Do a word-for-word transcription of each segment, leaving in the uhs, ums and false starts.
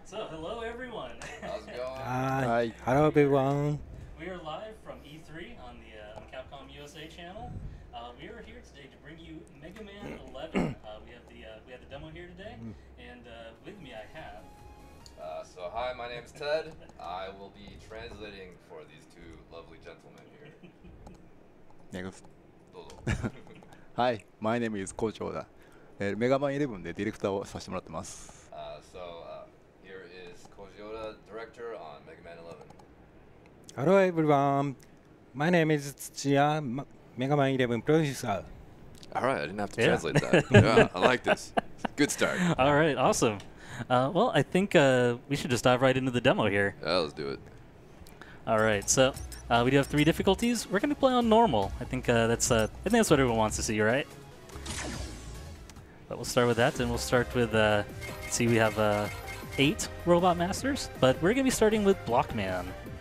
So, hello everyone. How's it going? Hi. Hello everyone. We are live from E three on the uh, Capcom U S A channel. Uh, we are here today to bring you Mega Man eleven. Uh, we have the uh, we have the demo here today, and uh, with me I have. Uh, so hi, my name is Ted. I will be translating for these two lovely gentlemen here. Next. どうぞ。 Hi, my name is 校長だ。えー、メガマンイレブンでディレクターをさせてもらってます。 Uh, so uh, here is Koji Oda, director on Mega Man eleven. Hello everyone. My name is Tsuchiya, Mega Man eleven producer. All right, I didn't have to Yeah. translate that. Yeah, I like this. Good start. All right, awesome. Uh, well, I think uh, we should just dive right into the demo here. Yeah, let's do it. All right, so uh, we do have three difficulties. We're going to play on normal. I think uh, that's uh, I think that's what everyone wants to see, right? But we'll start with that, and we'll start with. Uh, see, we have uh, eight Robot Masters, but we're going to be starting with Blockman.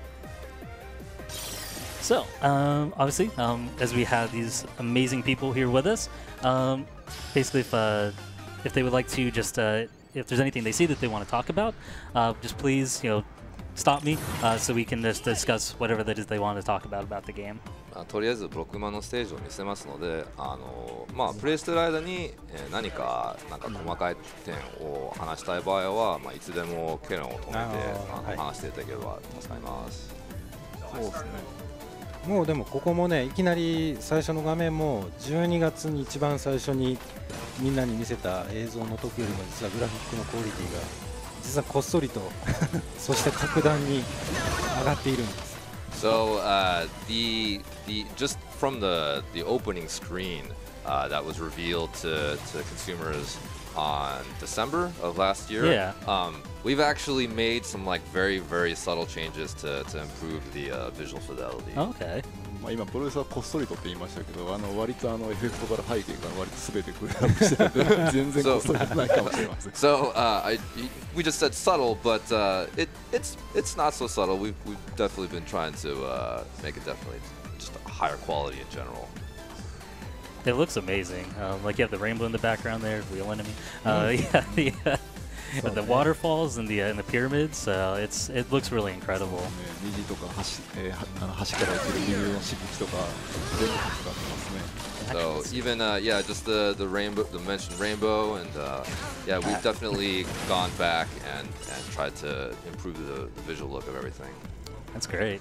So, um, obviously, um, as we have these amazing people here with us, um, basically, if uh, if they would like to just, uh, if there's anything they see that they want to talk about, uh, just please, you know, stop me uh, so we can just discuss whatever that is they want to talk about about the game. あとりあえずブロックマンのステージを見せますので、あのまあプレイしてる間に、えー、何かなんか細かい点を話したい場合は、まあいつでもケロンを止めてあの、はい、話していただければ助かります。 そうですね。もうでもここもね、いきなり最初の画面もじゅうにがつに一番最初にみんなに見せた映像の時よりも実はグラフィックのクオリティが実はこっそりとそして格段に上がっているんです。 So uh, the the just from the the opening screen uh, that was revealed to to consumers on December of last year, yeah. um, we've actually made some like very very subtle changes to to improve the uh, visual fidelity. Okay. まあ今プロレスはこっそりとって言いましたけど、あの割とあのエフェクトから背景から割とすべてクリアしてるんで全然こっそりじゃないかもしれません。 So uh, I, we just said subtle, but uh, it it's it's not so subtle. We've we've definitely been trying to uh, make it definitely just a higher quality in general. It looks amazing. Um, like you have the rainbow in the background there, real enemy. Uh, yeah, the, uh, so the waterfalls and the uh, and the pyramids. Uh, it's it looks really incredible. 虹とか橋、えー、あの橋から落ちる水のしぶきとか全部使ってますね。 So even uh, yeah, just the the rainbow, the mentioned rainbow, and uh, yeah, we've definitely gone back and and tried to improve the, the visual look of everything. That's great.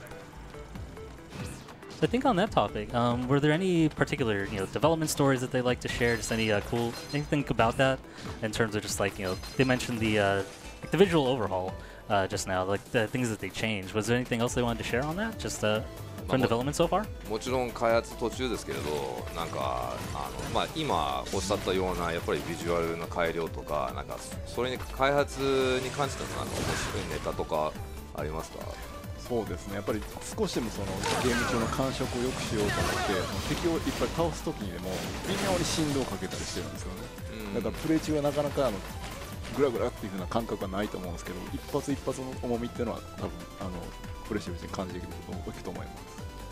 So I think on that topic, um, were there any particular you know development stories that they like to share? Just any uh, cool anything about that in terms of just like you know they mentioned the uh, like the visual overhaul uh, just now, like the things that they changed. Was there anything else they wanted to share on that? Just uh, from development so far? もちろん開発途中ですけれど、なんかあのまあ今おっしゃったようなやっぱりビジュアルの改良とか、なんかそれに開発に関してのなんか面白いネタとかありますか？ そうですね、やっぱり少しでもそのゲーム上の感触を良くしようと思って敵をいっぱい倒すときにでも微妙に振動をかけたりしてるんですよね、うん、だからプレイ中はなかなかあのグラグラっていう風な感覚はないと思うんですけど一発一発の重みっていうのは多分あのプレイしてるうちに感じていくと思います。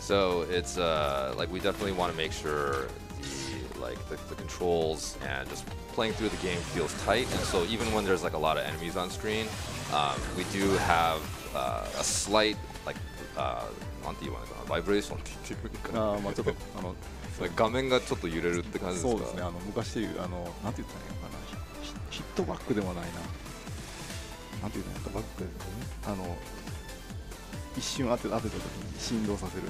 So it's uh, like we definitely want to make sure the like the, the controls and just playing through the game feels tight, and so even when there's like a lot of enemies on screen, um, we do have uh, a slight like uh, なんて言わないかな、バイブレーションって言ってるかな。 あまあちょっとあの画面がちょっと揺れるって感じですか？ そうですね、あの昔でいうあのなんて言ったらいいのかな、ヒットバックでもないな、なんて言うの、ヒットバックあの一瞬当て当てた時に振動させる。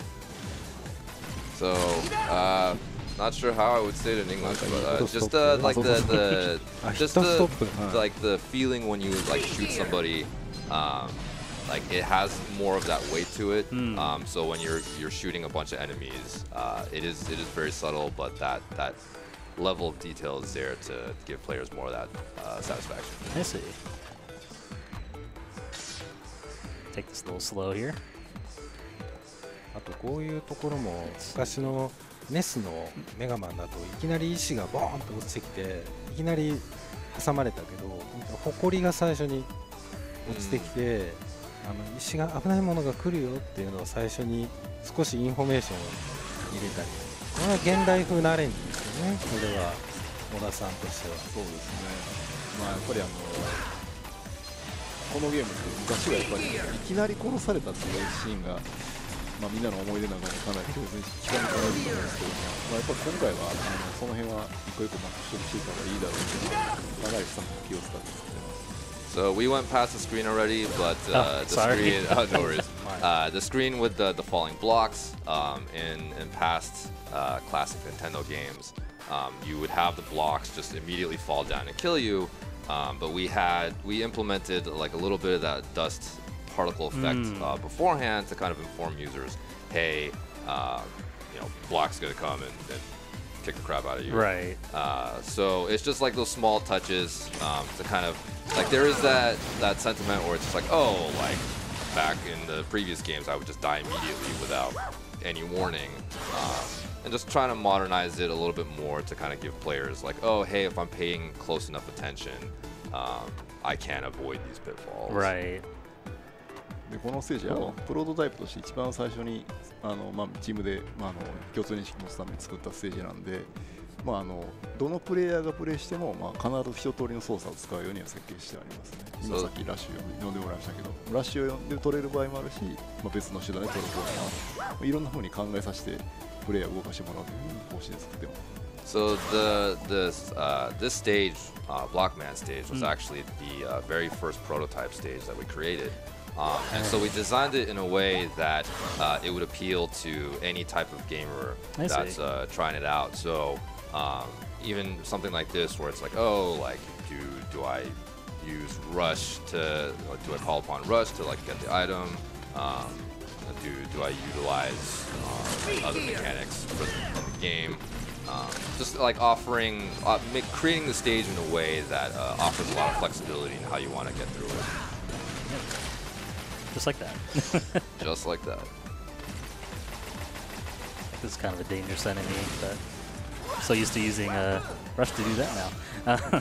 So, uh, not sure how I would say it in English, but uh, just uh, like the, the just the, like the feeling when you like shoot somebody, um, like it has more of that weight to it. Mm. Um, so when you're you're shooting a bunch of enemies, uh, it is it is very subtle, but that that level of detail is there to give players more of that uh, satisfaction. I see. Take this a little slow here. あとこういうところも昔の ネス のメガマンだといきなり石がボーンと落ちてきていきなり挟まれたけど埃が最初に落ちてきて、あの石が危ないものが来るよっていうのを最初に少しインフォメーションを入れたり、これは現代風なアレンジですよね。これは小田さんとしては。 そうですね、まあやっぱりあのこのゲームって昔はやっぱりいきなり殺されたっていうシーンが、まあ、みんなの思い出の中でかなり強烈に刻み込まれると思うんですけども、まあ、やっぱり今回はあのその辺は一個一個マッチしていた方がいいだろうっていうのはかなりスタッフも気を使って作ってます。 So we went past the screen already, but uh, oh, the sorry. screen, oh, no worries. Uh, the screen with the, the falling blocks um, in, in past uh, classic Nintendo games, um, you would have the blocks just immediately fall down and kill you. Um, but we had we implemented like a little bit of that dust particle effect mm. uh, beforehand to kind of inform users, hey, uh, you know, block's gonna come and, and kick the crap out of you. Right. Uh, so it's just like those small touches um, to kind of like there is that that sentiment where it's just like, oh, like back in the previous games I would just die immediately without any warning, um, and just trying to modernize it a little bit more to kind of give players like, oh, hey, if I'm paying close enough attention, um, I can avoid these pitfalls. Right. でこのステージはあのプロトタイプとして一番最初にあの、まあ、チームで、まあ、あの共通認識を持つために作ったステージなんで、まあ、あのどのプレイヤーがプレイしても、まあ、必ず一通りの操作を使うようには設計してありますね。今さっきラッシュを呼んでもらいましたけど、ラッシュを呼んで取れる場合もあるし、まあ、別の手段で取る場合もある。いろんな風に考えさせてプレイヤーを動かしてもらうという方針で作ってます。 So the this uh, this stage, uh, Blockman stage, was mm. actually the uh, very first prototype stage that we created. Um, and so we designed it in a way that uh, it would appeal to any type of gamer I that's uh, trying it out. So um, even something like this, where it's like, oh, like do do I use Rush to do I call upon Rush to like get the item? Um, do do I utilize uh, other mechanics for the, in the game? Um, just like offering, uh, make, creating the stage in a way that uh, offers a lot of flexibility in how you want to get through it. Just like that. Just like that. This is kind of a dangerous enemy, but I'm so used to using uh, Rush to do that now.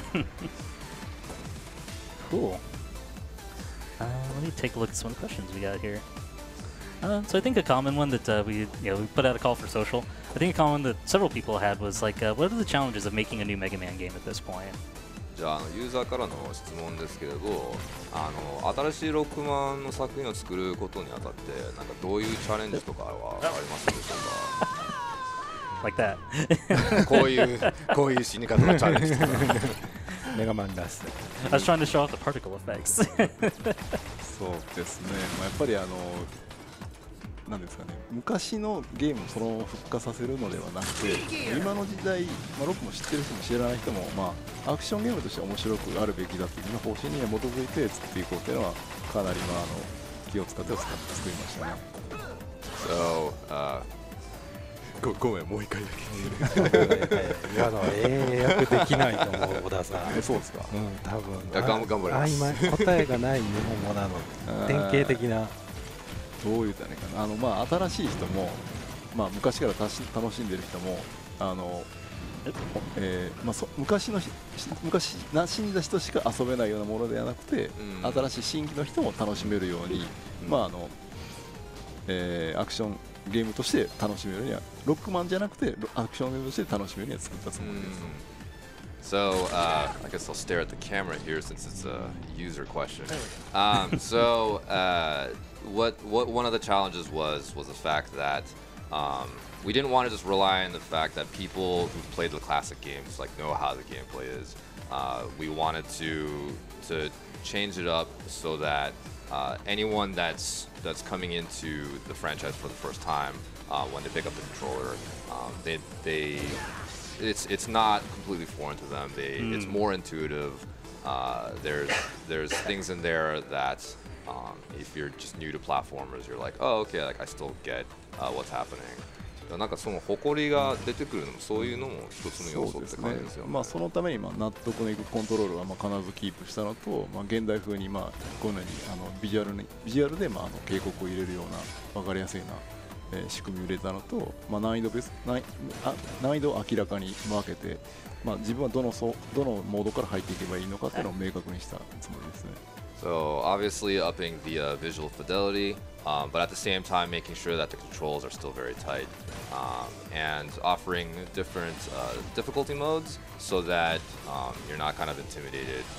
Cool. Uh, let me take a look at some of the questions we got here. Uh, so I think a common one that uh, we, you know, we put out a call for social. I think a common one that several people had was like, uh, what are the challenges of making a new Mega Man game at this point? じゃあ、あのユーザーからの質問ですけれど、あの新しいロックマンの作品を作ることにあたって、なんかどういうチャレンジとかはありますでしょうか Like that. こういうこういう死に方のチャレンジとかメガマンラス I was trying to show off the particle effects. そうですね、まあ、やっぱりあのなんですかね、昔のゲームをそのまま復活させるのではなくて、今の時代、まあ、ロックも知ってる人も知らない人も、まあ、アクションゲームとして面白くあるべきだという方針に基づいて作っていこうというのはかなり、まあ、あの気を使って作りましたね。 So, uh, ご, ごめん、もう一回だけ。 いや、英訳できないと思う、小田さん。 え、そうですか。 うん、多分。 いや、頑張ります。 あ、今答えがない日本語なの。典型的な。 どう言うたらいいかな、あの、まあ、新しい人も、まあ、昔から楽しんでる人も、あの、えーまあ、そ昔の昔な死んだ人しか遊べないようなものではなくて、うん、新しい新規の人も楽しめるように、うん、まああのえー、アクションゲームとして楽しめるようにはロックマンじゃなくてアクションゲームとして楽しめるように作ったつもりです。 So, uh, I guess I'll stare at the camera here since it's a user question. Um, so, uh, what what one of the challenges was was the fact that um, we didn't want to just rely on the fact that people who played the classic games like know how the gameplay is. Uh, we wanted to to change it up so that uh, anyone that's that's coming into the franchise for the first time, uh, when they pick up the controller, um, they they it's it's not completely foreign to them. They mm. It's more intuitive. Uh, there's there's things in there that um, if you're just new to platformers, you're like, oh, okay, like I still get uh, what's happening. なんかその誇りが出てくるのもそういうのも一つの要素って感じですよね。 まあそのためにまあ納得のいくコントロールはまあ必ずキープしたのと、まあ現代風にまあこのようにあのビジュアルにビジュアルでまああの警告を入れるような分かりやすいな、えー、仕組みを入れたのと、まあ難易度別難易あ難易度を明らかに分けて、まあ自分はどのそどのモードから入っていけばいいのかっていうのを明確にしたつもりですね。 So obviously upping the uh, visual fidelity, um, but at the same time making sure that the controls are still very tight, um, and offering different uh, difficulty modes so that um, you're not kind of intimidated uh,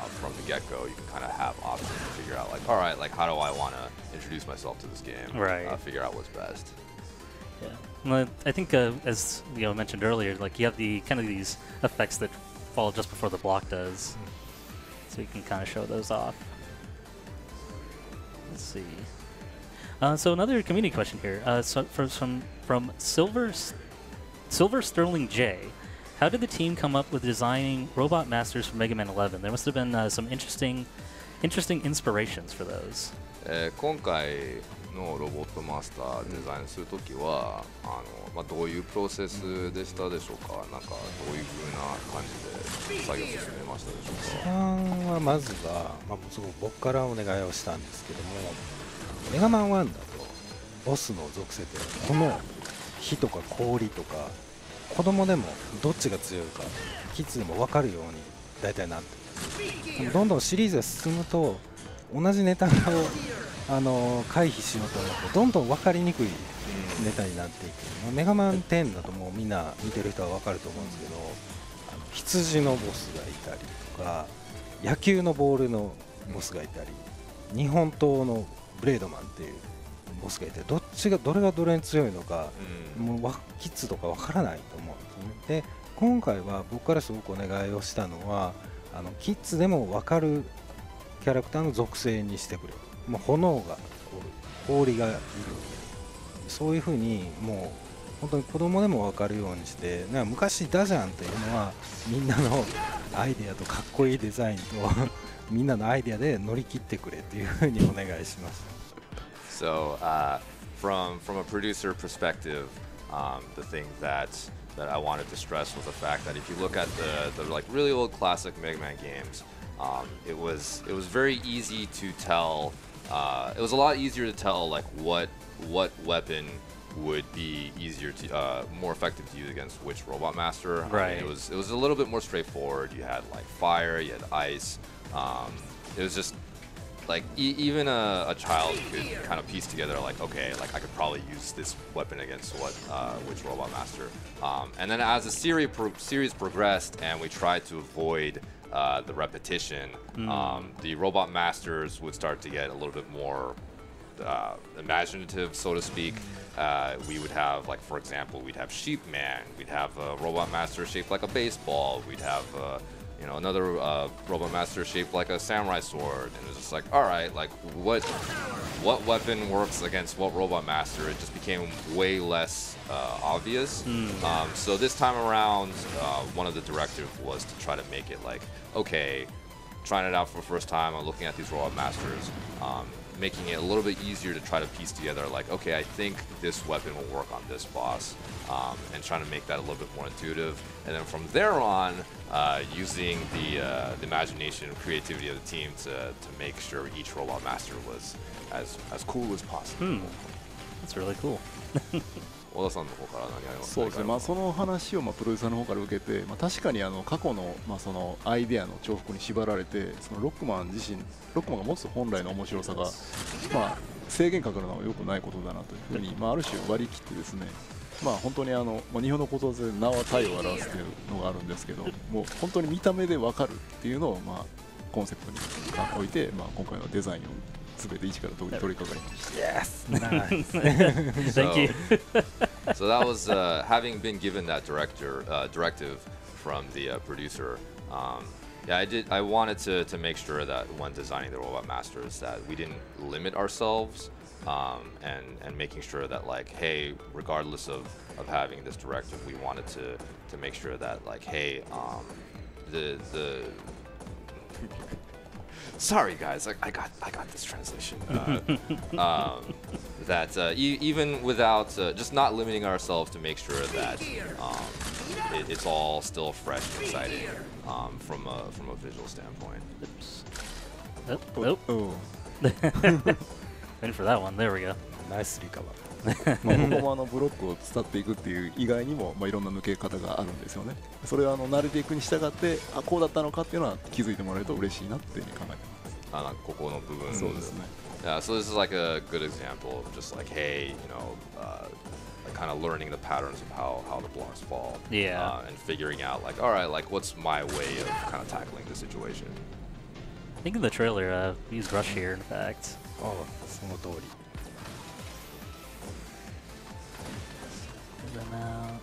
from the get-go, you can kind of have options to figure out, like, all right, like, how do I want to introduce myself to this game? Right. Uh, figure out what's best. Yeah. Well, I think, uh, as you know, mentioned earlier, like you have the kind of these effects that fall just before the block does, so you can kind of show those off. Let's see. Uh, so another community question here. Uh, so from from from Silver Silver Sterling J. How did the team come up with designing Robot Masters for Mega Man eleven? There must have been uh, some interesting, interesting inspirations for those. えー今回のロボットマスターデザインするときはあの、まあ、どういうプロセスでしたでしょうか。なんかどういう風な感じで作業を進めましたでしょうか。 一番はまずは、まあ、すごく僕からお願いをしたんですけども、メガマンワンだとボスの属性ってこの火とか氷とか子供でもどっちが強いかキッズでも分かるように大体なってる。でもどんどんシリーズが進むと同じネタをあの回避しようと思うとどんどん分かりにくいネタになっていく。メガマンテンだともうみんな見てる人は分かると思うんですけど、あの羊のボスがいたりとか野球のボールのボスがいたり日本刀のブレードマンっていうボスがいてどっちがどれがどれに強いのか、うん、もうわキッズとか分からないと思うんですね。で今回は僕からすごくお願いをしたのはあのキッズでも分かるキャラクターの属性にしてくれ。もう炎がおる氷がいるそういう風にもう本当に子供でも分かるようにしてなんか昔ダジャンっていうのはみんなのアイデアとかっこいいデザインとみんなのアイデアで乗り切ってくれっていう風にお願いします。 So, uh, from from a producer perspective, um, the thing that that I wanted to stress was the fact that if you look at the the like really old classic Mega Man games, um, it was it was very easy to tell. Uh, it was a lot easier to tell like what what weapon would be easier to uh, more effective to use against which Robot Master. Right. I mean, it was it was a little bit more straightforward. You had like fire, you had ice. Um, it was just like e even a, a child could kind of piece together like, okay, like I could probably use this weapon against what uh, which Robot Master. Um, and then as the series pro series progressed and we tried to avoid uh, the repetition, mm. um, the Robot Masters would start to get a little bit more uh, imaginative, so to speak. Uh, we would have, like, for example, we'd have Sheep Man, we'd have a Robot Master shaped like a baseball, we'd have uh, you know, another uh, Robot Master shaped like a samurai sword, and it was just like, all right, like what what weapon works against what Robot Master? It just became way less uh, obvious. Mm. Um, so this time around, uh, one of the directives was to try to make it like, okay, trying it out for the first time, I'm looking at these Robot Masters, um, making it a little bit easier to try to piece together like, okay, I think this weapon will work on this boss, um, and trying to make that a little bit more intuitive. And then from there on, uh, using the, uh, the imagination and creativity of the team to, to make sure each Robot Master was as, as cool as possible. Hmm. That's really cool. 小田さんの方から何ありますか？ そうですね、まあ、その話をまあプロデューサーの方から受けて、まあ、確かにあの過去のまあそのアイデアの重複に縛られてそのロックマン自身ロックマンが持つ本来の面白さが、まあ、制限かかるのは良くないことだなというふうに、まあ、ある種割り切ってですね、まあ、本当にあの、まあ、日本のことわざで名は体を表すというのがあるんですけどもう本当に見た目で分かるっていうのを、まあ、コンセプトに置いて、まあ、今回のデザインを全て一から取り掛かりました。 Yes! Nice! Thank you. So that was uh, having been given that director uh, directive from the uh, producer. Um, yeah, I did. I wanted to to make sure that when designing the Robot Masters, that we didn't limit ourselves, um, and and making sure that like, hey, regardless of of having this directive, we wanted to to make sure that like, hey, um, the the sorry guys, I, I got I got this translation. Uh, um, that uh, e even without uh, just not limiting ourselves to make sure that um, it, it's all still fresh and exciting um, from a from a visual standpoint. Oops. Oh, nope. Oh. Waiting for that one. There we go. Nice recover. まあ、今後もあのブロックを伝っていくっていう以外にも、まあ、いろんな抜け方があるんですよね。それはあの慣れていくに従ってあこうだったのかっていうのは気づいてもらえると嬉しいなっていうふうに考えてます。 あなんかここの部分。 そうですね。 Yeah, so this is like a good example of just like, hey, you know, uh, like kind of learning the patterns of how how the blocks fall. Yeah. Uh, and figuring out like, all right, like what's my way of kind of tackling the situation. think in the trailer, uh, we used Rush here, in fact. ああ、その通り。 And then, uh,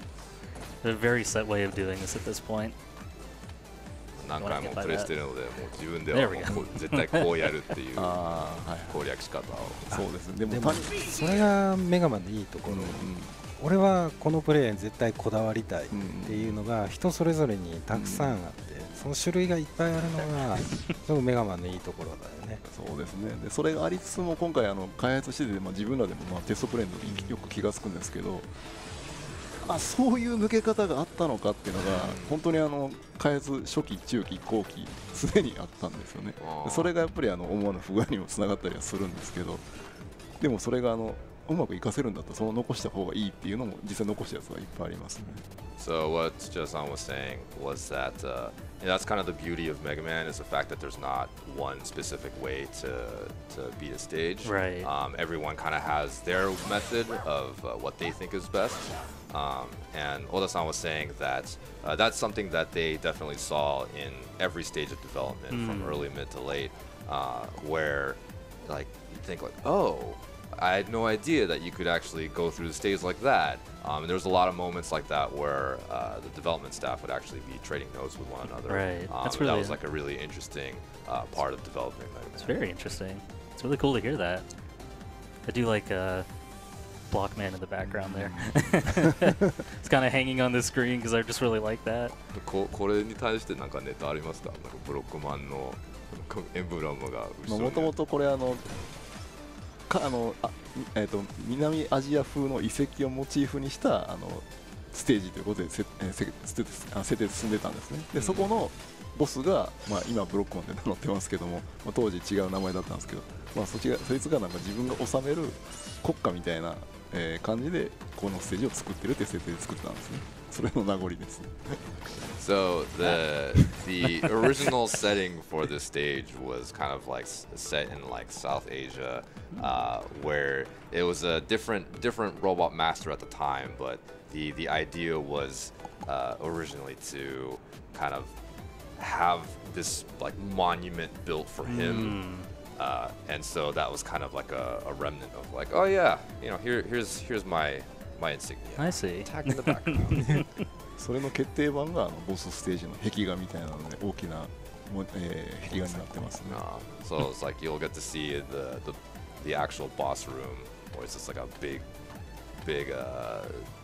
a very set way of doing this at this point. 何回もプレイしてるので、もう自分で There は we も go. うこう絶対こうやるっていうああ、はい攻略仕方を。 そうですね。でもでも単にそれがメガマンのいいところ、 うんうん俺はこのプレイに絶対こだわりたいっていうのが人それぞれにたくさんあって、その種類がいっぱいあるのがすごくメガマンのいいところだよね。 そうですね。でそれがありつつも今回あの開発してて、まあ、自分らでもまあテストプレイの時によく気がつくんですけど、あそういう抜け方があったのかっていうのが、本当にあの開発初期中期後期すでにあったんですよね。でそれがやっぱりあの思わぬ不具合にもつながったりはするんですけど、でもそれがあのうまく活かせるんだったらその残した方がいいっていうのも実際残したやつはいっぱいありますね。 So what Joe-san was saying was that uh, you know, that's kind of the beauty of Mega Man is the fact that there's not one specific way to to beat a stage. Right. Um, everyone kind of has their method of uh, what they think is best. Um, and Oda-san was saying that uh, that's something that they definitely saw in every stage of development, Mm. from early, mid to late, uh, where like you think like, oh, I had no idea that you could actually go through the stage like that. Um, and there was a lot of moments like that where uh, the development staff would actually be trading notes with one another. Right. Um, That's that really- was like a really interesting uh, part of developing Mega Man. It's very interesting. It's really cool to hear that. I do like uh, Blockman in the background there. It's kind of hanging on the screen because I just really like that. ここれに対してなんかネタありますか？なんかブロックマンのエンブラムが後ろに。 もともとこれあのかあのあ、えー、と南アジア風の遺跡をモチーフにしたあのステージということでせ、えー、せせあ設定で進んでたんですね。でそこのボスが、まあ、今ブロックマンで名乗ってますけども、まあ、当時違う名前だったんですけど、まあ、そっちがそいつがなんか自分が治める国家みたいな、えー感じでこのステージを作ってるっていう設定で作ってたんですね。それの名残ですね。 So the the original setting for this stage was kind of like s- set in like South Asia, uh, where it was a different different robot master at the time, but the the idea was uh, originally to kind of have this like monument built for him. Uh, and so that was kind of like a, a remnant of like, oh yeah, you know, here here's here's my my insignia. I see. Tag in the background. それの決定版があのボスステージの壁画みたいなので大きなも、えー壁画になってますね。 Uh, so it's like you'll get to see the, the the actual boss room, where it's just like a big, big uh,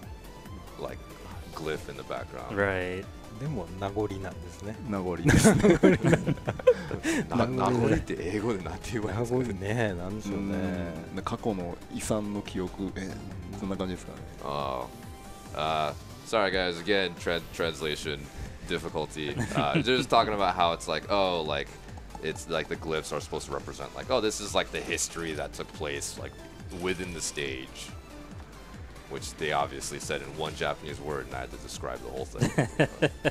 like glyph in the background. Right. でも名残なんですね。 名残ですね。 な名残って英語でなんて言えばいいんですか名残ね。 ね、なんでしょうね。 うん過去の遺産の記憶、えーそんな感じですかね。 Oh, uh, sorry guys. Again, tra- translation difficulty. Uh, they're just talking about how it's like, oh, like it's like the glyphs are supposed to represent like, oh, this is like the history that took place like within the stage, which they obviously said in one Japanese word, and I had to describe the whole thing.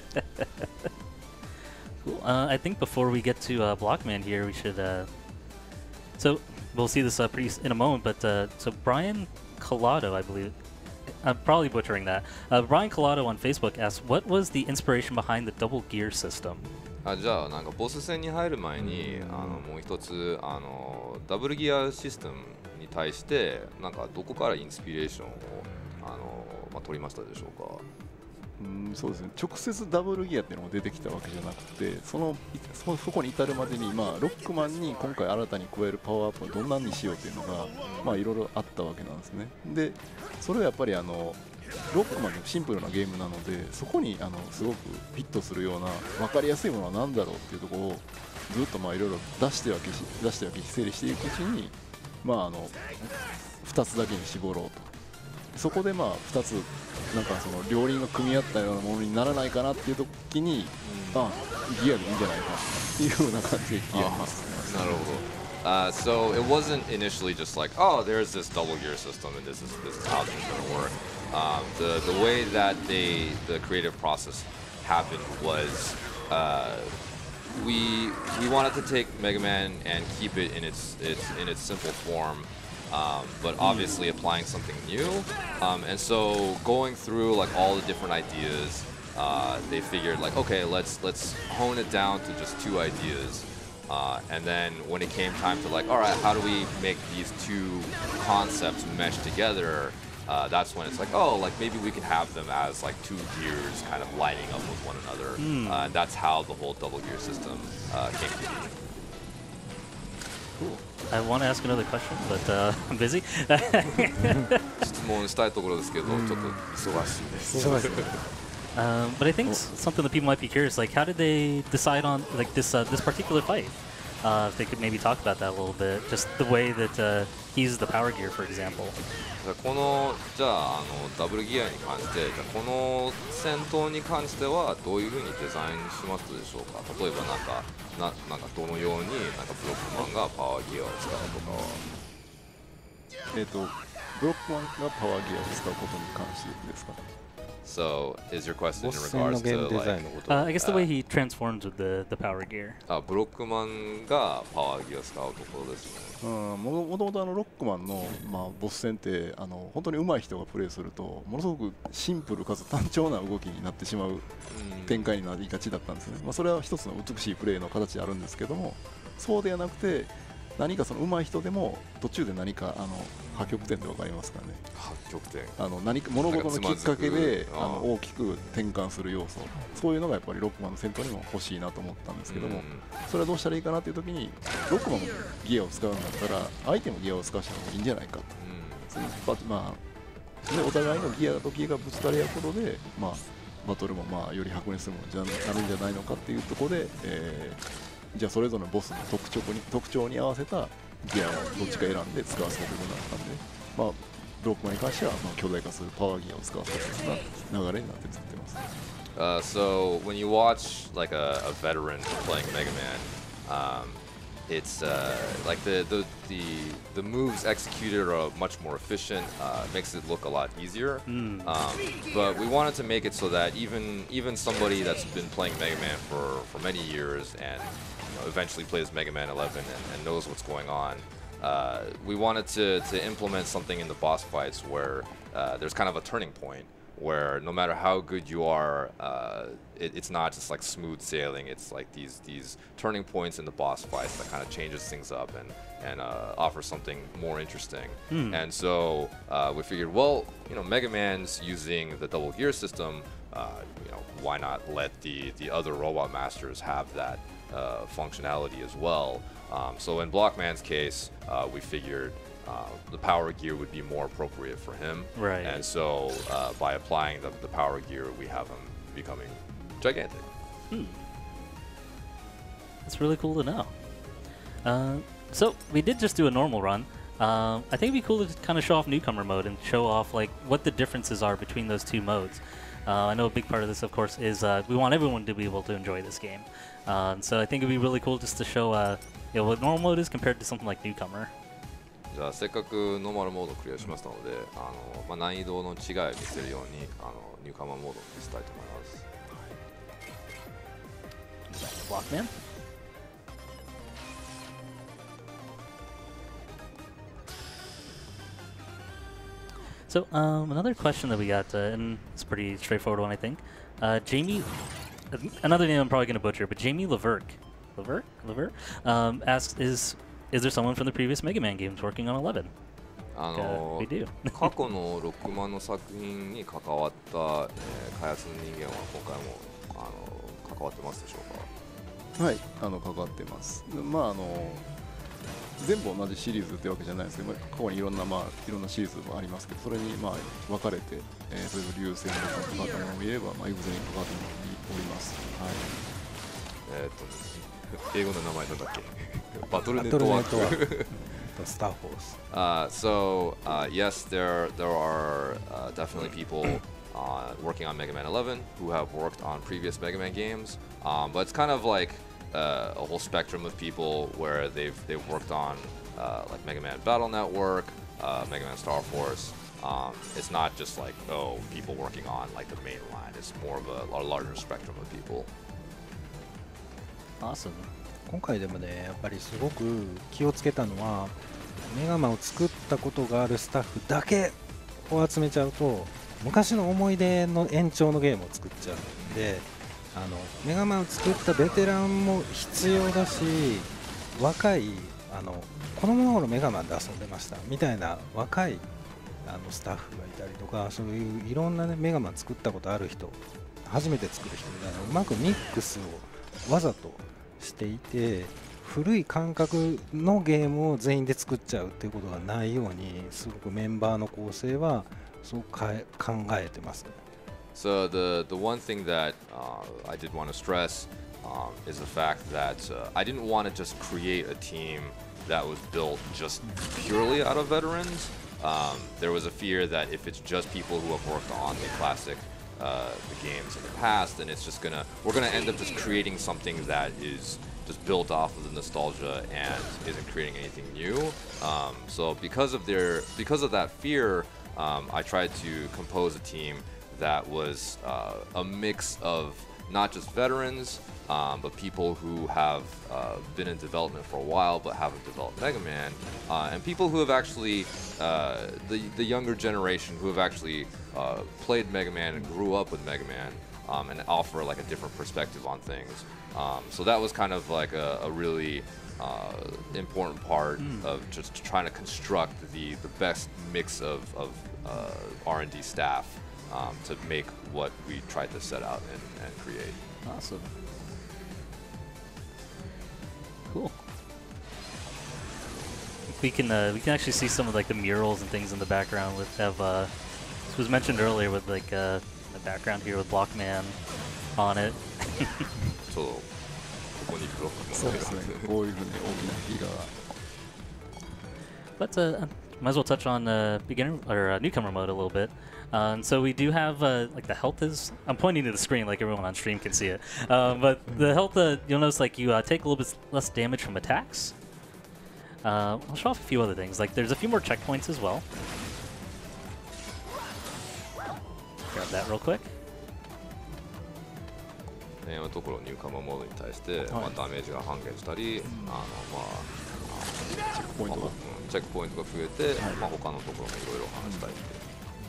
Cool. Uh, I think before we get to uh, Blockman here, we should. Uh, so we'll see this uh, pretty s- in a moment, but uh, so Brian Collado, I believe. I'm probably butchering that. Uh, Brian Collado on Facebook asked, "What was the inspiration behind the double gear system?" あじゃあなんかボス戦に入る前にあのもう一つあのダブルギアシステムに対してなんかどこからインスピレーションをあの、まあ、取りましたでしょうか。 うんそうですね、直接ダブルギアっていうのが出てきたわけじゃなくて、そのいそそこに至るまでに、まあ、ロックマンに今回新たに加えるパワーアップをどんなにしようっていうのが、まあ、いろいろあったわけなんですね。でそれはやっぱりあのロックマンのシンプルなゲームなので、そこにあのすごくフィットするような分かりやすいものは何だろうっていうところをずっとまあいろいろ出して分けし出して分けし整理していくうちに、まあ、あのふたつだけに絞ろうと。そこでまあふたつなんかその両輪が組み合ったようなものにならないかなっていう時に、あギアでいいんじゃないかっていうふうな感じでギアにますね。 なるほど。Uh, so it wasn't initially just like, oh, there's this double gear system and this is this is how things are going to work. Um, the the way that they the creative process happened was uh, we we wanted to take Mega Man and keep it in its its in its simple form. Um, but obviously applying something new, um, and so going through like all the different ideas, uh, they figured like, okay, let's let's hone it down to just two ideas. Uh, and then when it came time to like, all right, how do we make these two concepts mesh together? Uh, that's when it's like, oh, like maybe we can have them as like two gears kind of lining up with one another. Mm. Uh, and that's how the whole double gear system uh, came to be. Cool. I want to ask another question, but uh, I'm busy. 質問したいところですけど、ちょっと忙しいです。 Um, but I think s- something that people might be curious, like how did they decide on like this uh, this particular fight? Uh, if they could maybe talk about that a little bit, just the way that uh, he uses the power gear, for example. じゃあこのじゃああのダブルギアに関してじゃあこの戦闘に関してはどういうふうにデザインしますでしょうか。例えばなんかななんかどのようになんかブロックマンがパワーギアを使うとかは。 えっとブロックマンがパワーギアを使うことに関してですか。 So is your question ボ in ス戦の regards ゲー to ムデザイ like ンのこと Uh, I guess the way Uh, he transforms with the, the power gear. あブロックマンがパワーギアを使うところですね。 うん、ももともとあのロックマンの、まあ、ボス戦ってあの本当に上手い人がプレイするとものすごくシンプルかつ単調な動きになってしまう展開になりがちだったんですね、まあ、それは一つの美しいプレイの形であるんですけどもそうではなくて何かその上手い人でも途中で何かあの破局点って分かりますかね。 破局点。 あの何か物事のきっかけでなんかつまずくあの大きく転換する要素そういうのがやっぱりロックマンの戦闘にも欲しいなと思ったんですけども、それはどうしたらいいかなという時にロックマンのギアを使うんだったら相手もギアを使わせた方がいいんじゃないかと。そのバまあ、でお互いのギアとギアがぶつかり合うことで、まあ、バトルもまあより白熱するものになるんじゃないのかっていうところで、えー、じゃあそれぞれのボスの特徴に特徴に合わせたギアをどっちか選んで使わせることになったんで、まあ、ブロックマンに関してはまあ巨大化するパワーギアを使わせるような流れになって作ってます。 Uh, so when you watch like a, a veteran playing Mega Man, um, it's uh, like the, the the the moves executed are much more efficient. Uh, makes it look a lot easier. Mm. Um, but we wanted to make it so that even even somebody that's been playing Mega Man for for many years and you know, eventually plays Mega Man eleven and, and knows what's going on. Uh, we wanted to to implement something in the boss fights where uh, there's kind of a turning point. Where no matter how good you are, uh, it, it's not just like smooth sailing. It's like these these turning points in the boss fights that kind of changes things up and and uh, offers something more interesting. Hmm. And so uh, we figured, well, you know, Mega Man's using the double gear system. Uh, you know, why not let the the other Robot Masters have that uh, functionality as well? Um, so in Blockman's case, uh, we figured. Uh, the power gear would be more appropriate for him. Right. And so uh, by applying the, the power gear, we have him becoming gigantic. Hmm. That's really cool to know. Uh, so we did just do a normal run. Um, I think it'd be cool to kind of show off newcomer mode and show off like what the differences are between those two modes. Uh, I know a big part of this, of course, is uh, we want everyone to be able to enjoy this game. Um, so I think it'd be really cool just to show uh, you know, what normal mode is compared to something like newcomer. じゃあせっかくノーマルモードをクリアしましたので、あのまあ、難易度の違いを見せるようにあのニューカマーモードを見せたいと思います。 Blockman. So um, another question that we got, uh, and it's a pretty straightforward one, I think. Uh, Jamie, another name I'm probably going to butcher, but Jamie Leverk, Leverk, Leverk, um, asks, is is there someone from the previous Mega Man games working on eleven? あ Uh, の we do. 過去のロックマンの作品に関わった、えー開発の人間は今回もあの関わってますでしょうか。 はい、あの関わってます。まああの全部同じシリーズってわけじゃないですけど、まあ過去にいろんなまあいろんなシリーズもありますけど、それにまあ分かれて、えー、それぞれ流星に関わったものもいれば、まあイブゼに関わったものもおります。はい。 えーっと英語の名前なんだっけ？バトルネッバトルネトワーク。 ットワークとスターフォース Uh, so uh, yes, there there are uh, definitely people uh, working on Mega Man eleven who have worked on previous Mega Man games, um, but it's kind of like uh, a whole spectrum of people where they've they've worked on uh, like Mega Man Battle Network, uh, Mega Man Star Force. Um, it's not just like oh people working on like the main line. It's more of a, a larger spectrum of people. Awesome. 今回でもねやっぱりすごく気をつけたのはメガマンを作ったことがあるスタッフだけを集めちゃうと昔の思い出の延長のゲームを作っちゃうんであのメガマンを作ったベテランも必要だし若いあの子供の頃メガマンで遊んでましたみたいな若いあのスタッフがいたりとか、そういういろんな、ね、メガマン作ったことある人、初めて作る人みたいなうまくミックスをわざとしていて、古い感覚のゲームを全員で作っちゃうっていうことがないように、すごくメンバーの構成はすごくかえ考えてますね。 So the the one thing that uh, I did want to stress um, is the fact that uh, I didn't want to just create a team that was built just purely out of veterans. Um, there was a fear that if it's just people who have worked on the classic uh, the games in the past, then it's just gonna we're gonna end up just creating something that is just built off of the nostalgia and isn't creating anything new. Um, so because of their because of that fear, um, I tried to compose a team that was uh, a mix of not just veterans, um, but people who have uh, been in development for a while but haven't developed Mega Man, uh, and people who have actually, uh, the, the younger generation who have actually uh, played Mega Man and grew up with Mega Man, um, and offer like a different perspective on things. Um, so that was kind of like a, a really uh, important part mm. of just trying to construct the, the best mix of, of uh, R and D staff Um, to make what we tried to set out and, and create. Awesome. Cool. We can uh, we can actually see some of like the murals and things in the background. With have uh, this was mentioned earlier with like uh, the background here with Blockman on it. So, そうですね。こういうふうに大きな火が。 But uh, might as well touch on uh, beginner or uh, newcomer mode a little bit. Um, so we do have uh, like the health is. I'm pointing to the screen like everyone on stream can see it. Um, but the health, uh, you'll notice like you uh, take a little bit less damage from attacks. Uh, I'll show off a few other things. Like there's a few more checkpoints as well. Grab that real quick. 今のところニューカマーモードに対して、まあ、ダメージが半減したり、あのまあチェックポイントが、チェックポイントが増えて、まあ他のところもいろいろ話したりって。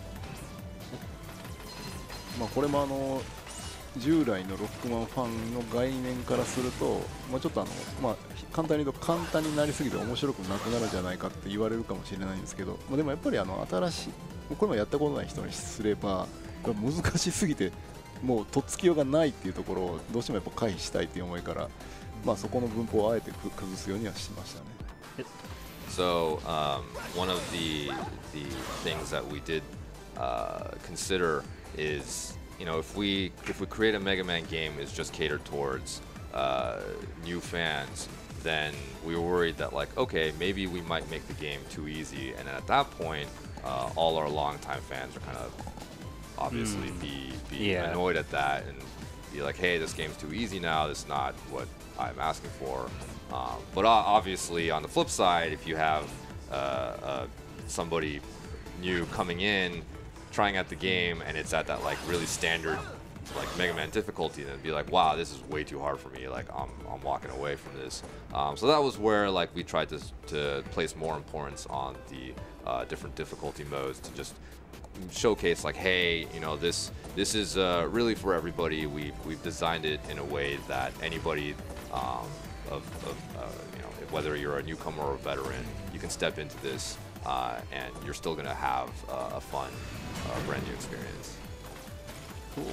まあこれもあの従来のロックマンファンの概念からすると、まあ、ちょっとあの、まあ、簡単に言うと簡単になりすぎて面白くなくなるんじゃないかって言われるかもしれないんですけど、まあ、でもやっぱりあの新しいこれもやったことない人にすれば難しすぎてもうとっつきようがないっていうところをどうしてもやっぱ回避したいっていう思いから、まあ、そこの文法をあえて崩すようにはしましたね。 So um, one of the the things that we did uh, consider is, you know, if we if we create a Mega Man game is just catered towards uh, new fans, then we were worried that like, okay, maybe we might make the game too easy, and at that point, uh, all our longtime fans are kind of obviously mm. be be yeah. annoyed at that and be like, hey, this game's too easy now. This is not what I'm asking for. Um, but obviously, on the flip side, if you have uh, uh, somebody new coming in, trying out the game, and it's at that like really standard like Mega Man difficulty, then be like, wow, this is way too hard for me. Like I'm I'm walking away from this. Um, so that was where like we tried to to place more importance on the uh, different difficulty modes to just showcase like, hey, you know, this this is uh, really for everybody. We've we've designed it in a way that anybody um, of, of uh, you know, whether you're a newcomer or a veteran, you can step into this uh, and you're still gonna have uh, a fun, uh, brand new experience. Cool.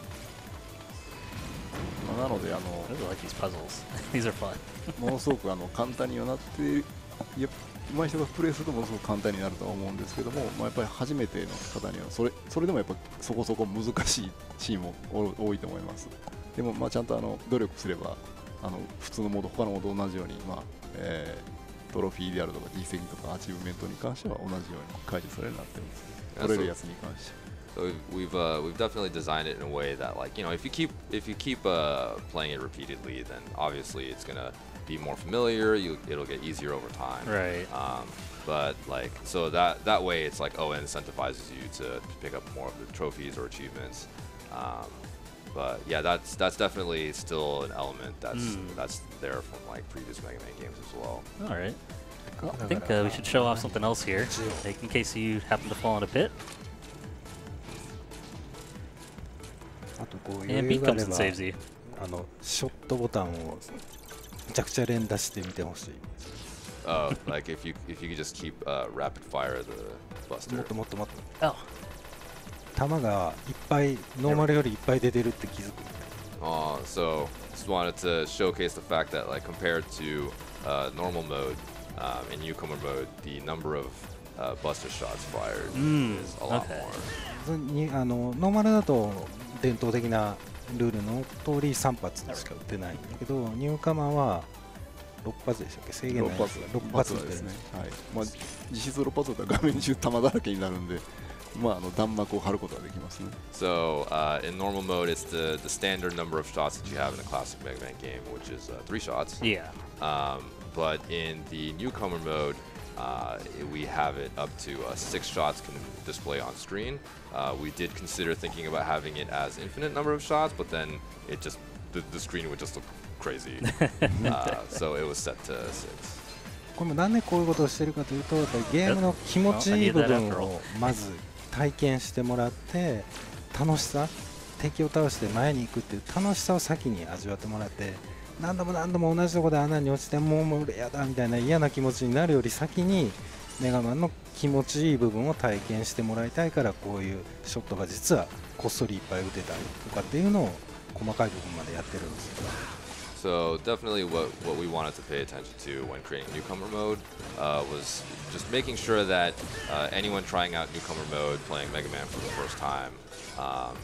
なのであの I really like these puzzles. These are fun. ものすごくあの簡単にはなっていや上手い人がプレイするとものすごく簡単になるとは思うんですけども、まあ、やっぱり初めての方にはそれそれでもやっぱそこそこ難しいシーンも多いと思います。でもまあちゃんとあの努力すればあの普通のモード他のモードと同じように、まあえー、トロフィーであるとか実績とかアチーブメントに関しては同じように解除されるようになっています。取れるやつに関して。 So we've uh, we've definitely designed it in a way that, like, you know, if you keep if you keep uh, playing it repeatedly, then obviously it's gonna be more familiar. You it'll get easier over time. Right. Um, but like so that that way it's like, oh, it incentivizes you to pick up more of the trophies or achievements. Um, but yeah, that's that's definitely still an element that's mm. that's there from like previous Mega Man games as well. All right. Well, I think uh, we should show off something else here, like in case you happen to fall in a pit. あとこう余裕があればあのショットボタンをちゃくちゃ連打してみてほしい。 Uh, like if you if you could just keep uh, rapid fire the も Buster. っともっともっと Oh, 弾がいっぱいノーマルよりいっぱい出てるって気づく。 Uh, so just wanted to showcase the fact that like compared to uh, normal mode um, in newcomer mode, the number of uh, Buster shots fired Mm, is a lot okay. more. そにあのノーマルだと伝統的なルールの通りさん発しか撃てないんだけど、ニューカマーはろっ発でしたっけ、制限ろっない発ろっ発ですね、はい、まあ、実質ろっ発だったら画面中弾だらけになるんで、まあ、あの弾幕を張ることができますね。 So uh, in normal mode, it's the the standard number of shots that you have in a classic Mega Man game, which is uh, three shots. yeah. Um, but in the newcomer mode, uh, we have it up to uh, six shots can display on screen. Uh, we did consider thinking about having it as infinite number of shots, but then it just the, the screen would just look crazy. uh, so it was set to six. これもなんでこういうことをしてるかというと、やっぱりゲームの気持ちいい部分をまず体験してもらって、楽しさ、敵を倒して前に行くっていう楽しさを先に味わってもらって、何度も何度も同じところで穴に落ちてもうもう嫌だみたいな嫌な気持ちになるより先にメガマンの気持ちいい部分を体験してもらいたいから、こういうショットが実はこっそりいっぱい打てたりとかっていうのを細かい部分までやってるんですよ。 So definitely what, what we wanted to pay attention to when creating newcomer mode uh, was just making sure that uh, anyone trying out newcomer mode, playing Mega Man for the first time, um,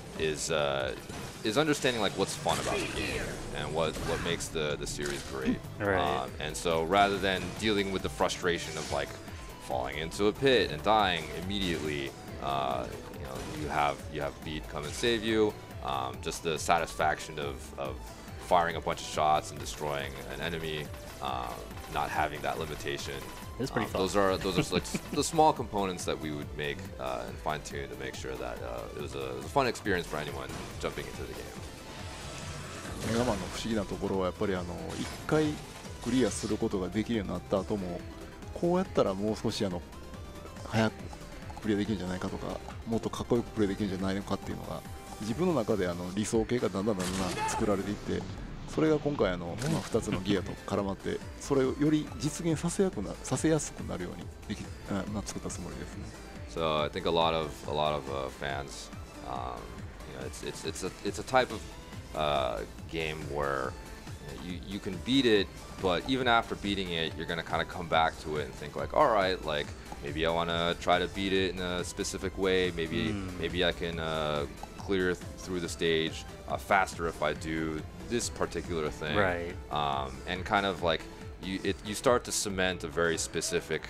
is uh, is understanding like what's fun about the game and what, what makes the, the series great. Right. Um, and so rather than dealing with the frustration of like falling into a pit and dying immediately, uh, you know, you have you have Beat come and save you. Um, just the satisfaction of, of firing a bunch of shots and destroying an enemy, um, not having that limitation. It's pretty Um, fun. those are those are like the small components that we would make uh, and fine tune to make sure that uh, it was a, it was a fun experience for anyone jumping into the game. メガマンの不思議なところはやっぱりあのいっかいクリアすることができるようになった後も、こうやったらもう少しあの早くクリアできるんじゃないかとか、もっとかっこよくプレイできるんじゃないのかっていうのが自分の中であの理想形がだんだんだんだん作られていって、それが今回あの、まあ、ふたつのギアと絡まってそれをより実現させやくなさせやすくなるようにできあ、まあ、作ったつもりですね。 So I think a lot of a lot of uh, fans, um, you know, it's it's it's a it's a type of uh, game where you you can beat it, but even after beating it, you're gonna kind of come back to it and think like, all right, like maybe I want to try to beat it in a specific way. Maybe Mm. maybe I can uh, clear th- through the stage uh, faster if I do this particular thing. Right. Um, and kind of like you it, you start to cement a very specific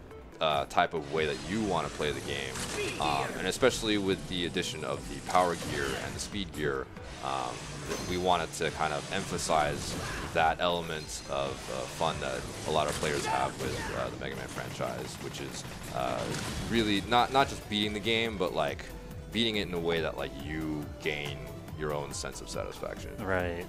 uh, type of way that you want to play the game, um, and especially with the addition of the power gear and the speed gear, um, we wanted to kind of emphasize that element of uh, fun that a lot of players have with uh, the Mega Man franchise, which is uh, really not not just beating the game, but like beating it in a way that like you gain your own sense of satisfaction. Right.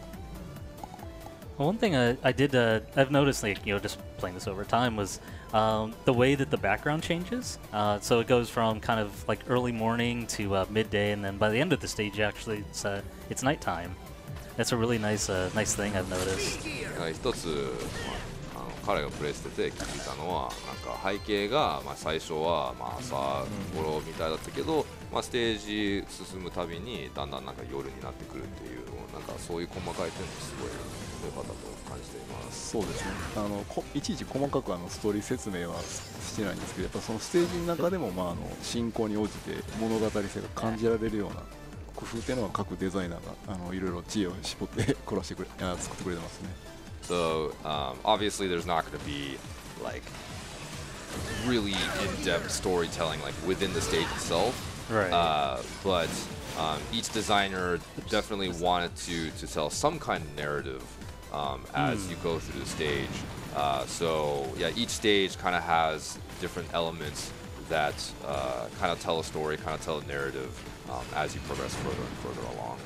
Well, one thing I, I did, uh, I've noticed, like, you know, just playing this over time was um, the way that the background changes. Uh, so it goes from kind of like early morning to uh, midday, and then by the end of the stage, actually, it's uh, it's nighttime. That's a really nice, uh, nice thing I've noticed. 一つ、まあ、あの彼がプレイしてて聞いたのはなんか背景が、まあ、最初は、まあ、朝頃みたいだったけど、まあ、ステージ進むたびにだんだんなんか夜になってくるっていうなんかそういう細かい点もすごい良かったと感じています。 そうですね、あのこいちいち細かくあのストーリー説明はしてないんですけど、やっぱそのステージの中でも、まあ、あの進行に応じて物語性が感じられるような工夫っていうのは各デザイナーがあのいろいろ知恵を絞って凝らしてくれあ作ってくれてますね。 So um, obviously there's not going to be like really in-depth storytelling like within the stage itself. Right. Uh, but um, each designer definitely wanted to to tell some kind of narrative um, as Mm. you go through the stage. Uh, so yeah, each stage kind of has different elements that uh, kind of tell a story, kind of tell a narrative um, as you progress further and further along.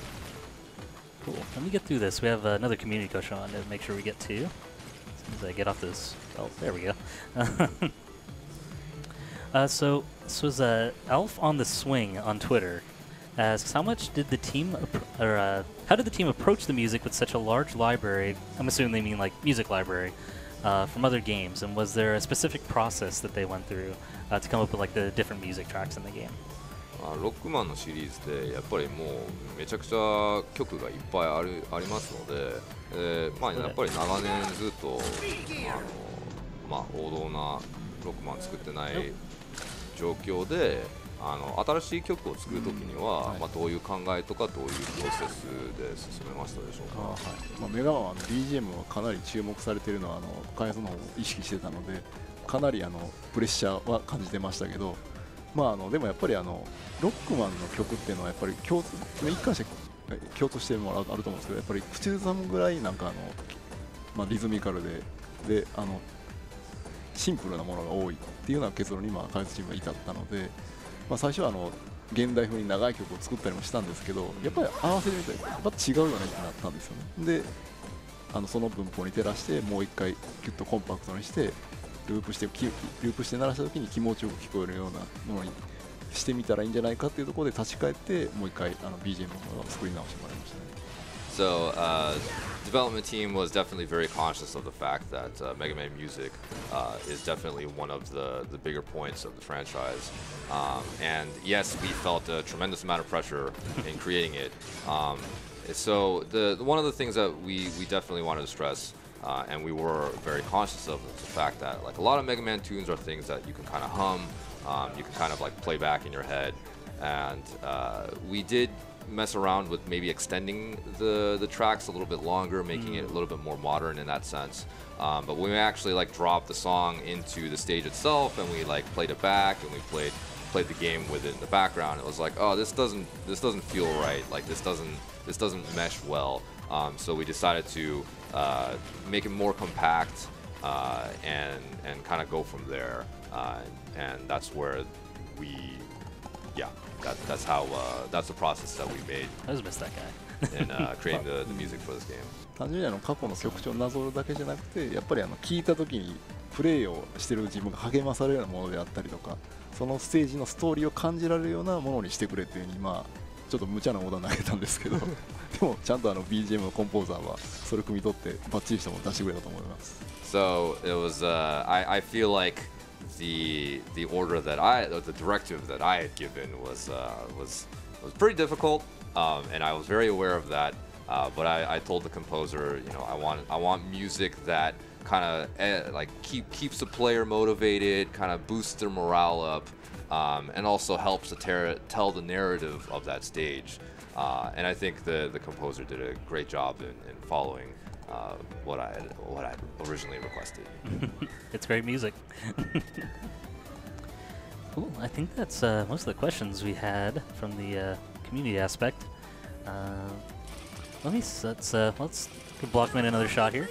Cool. Let me get through this. We have uh, another community question on to make sure we get to. As soon as I get off this. Oh, there we go. uh, so this was uh, Elf on the Swing on Twitter. asks, how much did the team, appro- or uh, how did the team approach the music with such a large library? I'm assuming they mean like music library uh, from other games, and was there a specific process that they went through uh, to come up with like the different music tracks in the game? あロックマンのシリーズでやっぱりもうめちゃくちゃ曲がいっぱいあるありますので、えーまあ、やっぱり長年ずっとあの、まあ、王道なロックマン作ってない状況であの新しい曲を作るときには、うんはいまあ、どういう考えとかどういうプロセスで進めましたでしょうか。あ、はいまあ、メガマンは ビージーエム はかなり注目されているのはあの開発の方を意識してたのでかなりあのプレッシャーは感じてましたけど、まあ、あのでもやっぱりあのロックマンの曲っていうのはやっぱり共通一貫して共通しているものがあると思うんですけどやっぱり口ずさむぐらいなんかあの、まあ、リズミカルでであのシンプルなものが多いっていうような結論に今開発チームが至ったので、まあ、最初はあの現代風に長い曲を作ったりもしたんですけどやっぱり合わせてみたらやっぱ違うよねってなったんですよね。であのその文法に照らしてもう一回キュッとコンパクトにしてループしてループして鳴らした時に気持ちよく聞こえるようなものにしてみたらいいんじゃないかっていうところで立ち返ってもう一回あの ビージーエム のものを作り直してもらいましたね。 So, uh, development team was definitely very conscious of the fact that uh, Mega Man music uh, is definitely one of the, the bigger points of the franchise. Um, and yes, we felt a tremendous amount of pressure in creating it. Um, so the, the one of the things that we, we definitely wanted to stress, uh, and we were very conscious of, is the fact that like a lot of Mega Man tunes are things that you can kind of hum, um, you can kind of like play back in your head. And uh, we did mess around with maybe extending the the tracks a little bit longer, making mm. it a little bit more modern in that sense. Um, but when we actually like dropped the song into the stage itself and we like played it back and we played played the game with it in the background, it was like, oh, this doesn't this doesn't feel right. Like this doesn't this doesn't mesh well. Um, so we decided to uh, make it more compact uh, and and kind of go from there. Uh, and that's where we, yeah. That, that's how uh, that's the process that we made. I just missed that guy. in uh, creating the, the music for this game. 単純にあの過去の曲調をなぞるだけじゃなくて、やっぱりあの聴いた時にプレイをしてる自分が励まされるようなものであったりとか、そのステージのストーリーを感じられるようなものにしてくれっていう風にまあちょっと無茶なオーダー投げたんですけど、でもちゃんとあの ビージーエム のコンポーザーはそれ汲み取ってバッチリしたものを出してくれたと思います。 So it was uh, I I feel like the the order that I the directive that I had given was uh, was was pretty difficult, um, and I was very aware of that. Uh, but I, I told the composer, you know, I want I want music that kind of eh, like keep keeps the player motivated, kind of boosts their morale up, um, and also helps to ter- tell the narrative of that stage. Uh, and I think the the composer did a great job in, in following uh, what I had, what I originally requested. It's great music. Cool. I think that's uh, most of the questions we had from the uh, community aspect. Uh, let me let's uh, let's give Blockman another shot here.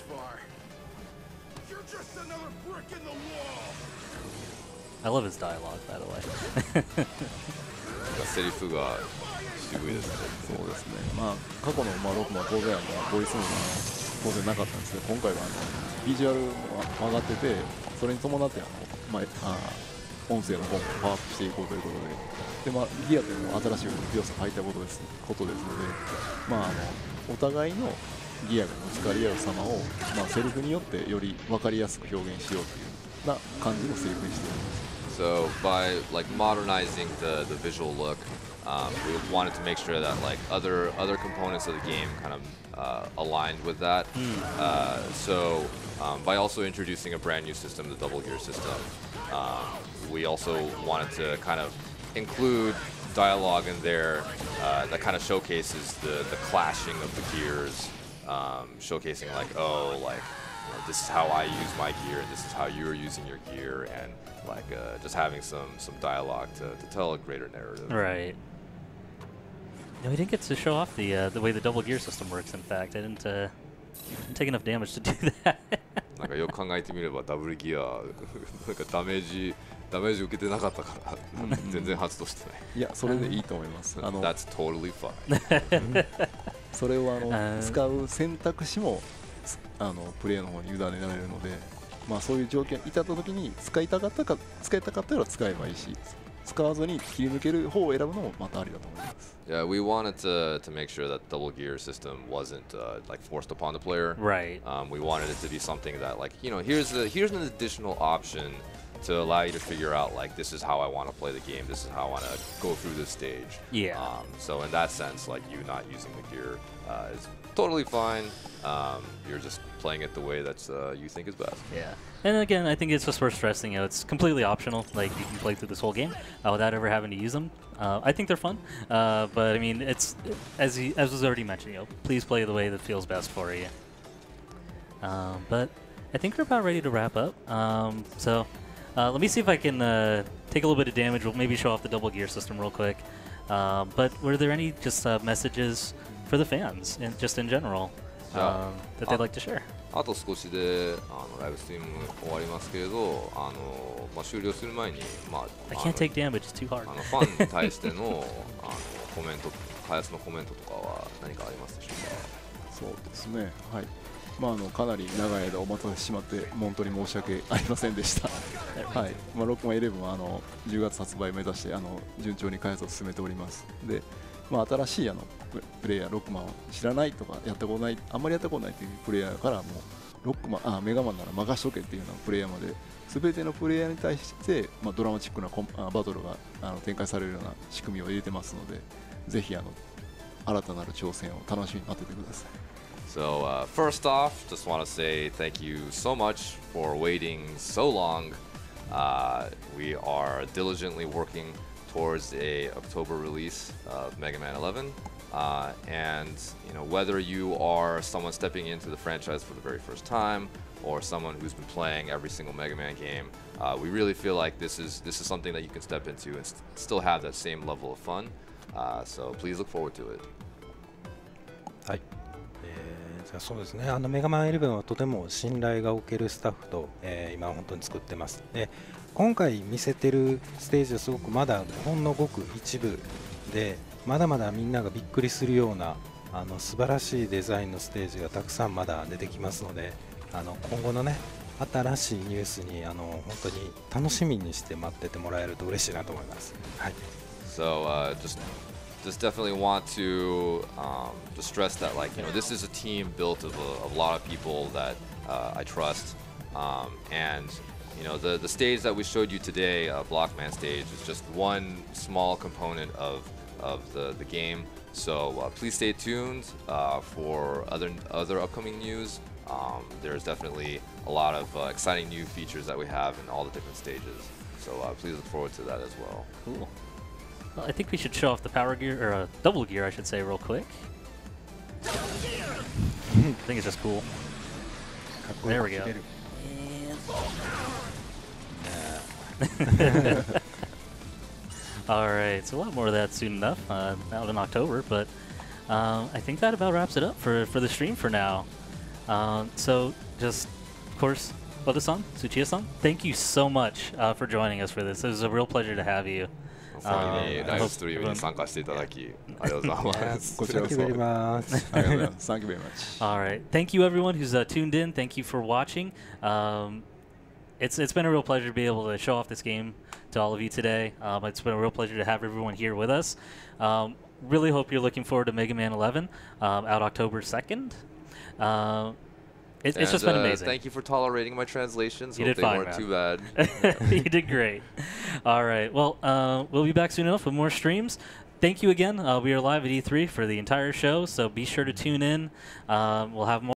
I love his dialogue, by the way. セリフが渋いですね。 そうですね。まあ過去のまあロックも当然あのボイスも当然なかったんですけど、今回はあのビジュアルも上がってて、それに伴ってあのまああ音声の方もパワーアップしていこうということで、でまあギアというのも新しい要素が入ったことですことですので、まああのお互いのギアがぶつかり合う様をまあセリフによってより分かりやすく表現しようというな感じのセリフにしています。 So by like modernizing the the visual look, um, we wanted to make sure that like other other components of the game kind of uh, aligned with that. Mm. Uh, so um, by also introducing a brand new system, the Double Gear system, um, we also wanted to kind of include dialogue in there uh, that kind of showcases the the clashing of the gears, um, showcasing like oh like. You know, this is how I use my gear, and this is how you're using your gear, and like uh, just having some some dialogue to, to tell a greater narrative. Right. No, we didn't get to show off the uh, the way the double gear system works. In fact, I didn't, uh, didn't take enough damage to do that. なんかよく考えてみればダブルギアなんかダメージダメージ受けてなかったから全然発動してない。 いやそれでいいと思います。あの That's totally fine. それをあの使う選択肢もあのプレイの方に委ねられるので、まあそういう条件に至った時に使いたかったか使いたかったら使えばいいし、 使わずに切り抜ける方を選ぶのもまたありだと思います。 Yeah, we wanted to to make sure that double gear system wasn't uh, like forced upon the player. Right. Um, we wanted it to be something that like you know here's a here's an additional option to allow you to figure out like this is how I want to play the game. This is how I want to go through this stage. Yeah. Um, so in that sense, like you not using the gear uh, is totally fine. Um, you're just playing it the way that uh, you think is best. Yeah. And again, I think it's just worth stressing, you know, it's completely optional. Like, you can play through this whole game uh, without ever having to use them. Uh, I think they're fun, uh, but I mean, it's, as, he, as was already mentioned, you know, please play the way that feels best for you. Um, but I think we're about ready to wrap up. Um, so uh, let me see if I can uh, take a little bit of damage. We'll maybe show off the double gear system real quick. Um, but were there any just uh, messages for the fans, and just in general, um, that they'd like to share? あと少しであのライブストリーム終わりますけれど、あのまあ、終了する前に、まあ、 I can't take damage, it's too hard. あのファンに対してのあのコメント、開発のコメントとかは何かありますでしょうか。 そうですね。はい。まああのかなり長い間お待たせしてしまって本当に申し訳ありませんでした。はい。まあロックマンイレブンはあのじゅうがつ発売を目指してあの順調に開発を進めております。で。まあ、新しいあのプレイヤー、ロックマンを知らないとかやったことない、あんまりやったことないというプレイヤーからもうロックマン、あメガマンなら任しとけっていうようなプレイヤーまで全てのプレイヤーに対して、まあ、ドラマチックなコンあバトルがあの展開されるような仕組みを入れてますので、ぜひあの新たなる挑戦を楽しみに待っててください。 So uh, first off, just want to say thank you so much for waiting so long. Uh, we are diligently working towards a October release of Mega Man eleven, uh, and you know whether you are someone stepping into the franchise for the very first time or someone who's been playing every single Mega Man game, uh, we really feel like this is this is something that you can step into and st still have that same level of fun. Uh, so please look forward to it. はい。えー、じゃあそうですね。あのメガマンイレブンはとても信頼がおけるスタッフと、えー、今本当に作ってます。で今回見せてるステージはすごくまだほんのごく一部で、まだまだみんながびっくりするようなあの素晴らしいデザインのステージがたくさんまだ出てきますので、あの今後のね新しいニュースにあの本当に楽しみにして待っててもらえると嬉しいなと思います。はい。 So uh, just just definitely want to um, to stress that like you know this is a team built of a, of a lot of people that uh, I trust, um, and you know the the stage that we showed you today, uh, Blockman stage, is just one small component of of the the game. So uh, please stay tuned uh, for other other upcoming news. Um, there's definitely a lot of uh, exciting new features that we have in all the different stages. So uh, please look forward to that as well. Cool. Well, I think we should show off the power gear, or uh, double gear, I should say, real quick. I think it's just cool. There we go. Alright, so a lot more of that soon enough, uh, out in October, but um, I think that about wraps it up for, for the stream for now. Um, so, just, of course, Oda-san, Tsuchiya-san, thank you so much uh, for joining us for this. It was a real pleasure to have you. さらにライブストリームに参加していただきありがとうございます。 こちらこそ。 Thank you very much. ありがとうございます。Thank you very much. All right, thank you everyone who's uh, tuned in. Thank you for watching. Um, it's it's been a real pleasure to be able to show off this game to all of you today. Um, it's been a real pleasure to have everyone here with us. Um, really hope you're looking forward to Mega Man eleven um, out October second. Uh, It, it's just been uh, amazing. Thank you for tolerating my translations. You Hope did they fine, weren't man. too bad. You did great. All right. Well, uh, we'll be back soon enough with more streams. Thank you again. Uh, we are live at E three for the entire show, so be sure to tune in. Um, we'll have more.